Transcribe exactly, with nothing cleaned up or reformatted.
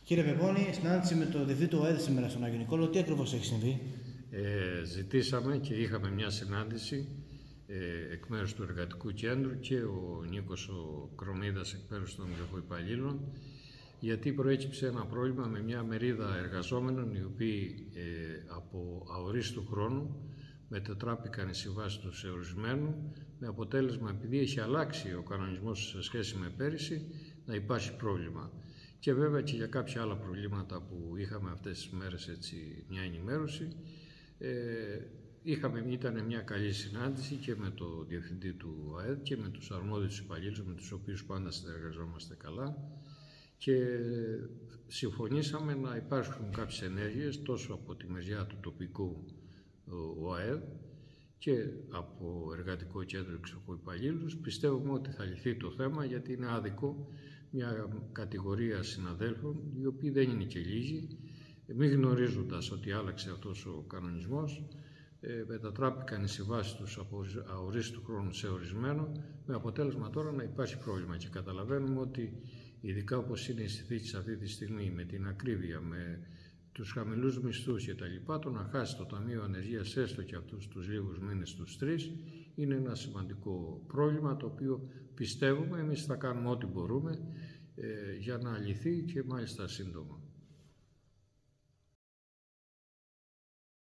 Κύριε Πεπώνη, συνάντηση με το Διευθυντή του ΟΑΕΔ σήμερα στον Άγιο Νικόλαο. Τι ακριβώς έχει συμβεί? Ε, ζητήσαμε και είχαμε μια συνάντηση ε, εκ μέρους του Εργατικού Κέντρου και ο Νίκος ο Κρονίδας εκ μέρους των Λιοχοϊπαλλήλων, γιατί προέκυψε ένα πρόβλημα με μια μερίδα εργαζόμενων οι οποίοι ε, από αορίστου χρόνου μετατράπηκαν οι συμβάσεις τους σε ορισμένου, με αποτέλεσμα, επειδή έχει αλλάξει ο κανονισμός σε σχέση με πέρυσι, να υπάρχει πρόβλημα. Και βέβαια και για κάποια άλλα προβλήματα που είχαμε αυτές τις μέρες, έτσι, μια ενημέρωση. Ε, είχαμε, ήταν μια καλή συνάντηση και με το Διευθυντή του ΟΑΕΔ και με τους αρμόδιους υπαλλήλους, με τους οποίους πάντα συνεργαζόμαστε καλά, και συμφωνήσαμε να υπάρχουν κάποιες ενέργειες τόσο από τη μεριά του τοπικού ΟΑΕΔ και από Εργατικό Κέντρο και υπαλλήλους. Πιστεύουμε ότι θα λυθεί το θέμα, γιατί είναι άδικο μια κατηγορία συναδέλφων, οι οποίοι δεν είναι και λίγοι, μη γνωρίζοντας ότι άλλαξε αυτός ο κανονισμός, ε, μετατράπηκαν οι συμβάσεις τους από αορίστου χρόνου σε ορισμένο, με αποτέλεσμα τώρα να υπάρχει πρόβλημα. Και καταλαβαίνουμε ότι, ειδικά όπως είναι η συνθήκη αυτή τη στιγμή, με την ακρίβεια, με τους χαμηλούς μισθούς και τα λοιπά, το να χάσει το Ταμείο Ανεργίας έστω και αυτούς τους λίγους μήνες, τους τρεις, είναι ένα σημαντικό πρόβλημα, το οποίο πιστεύουμε εμείς θα κάνουμε ό,τι μπορούμε ε, για να λυθεί, και μάλιστα σύντομα.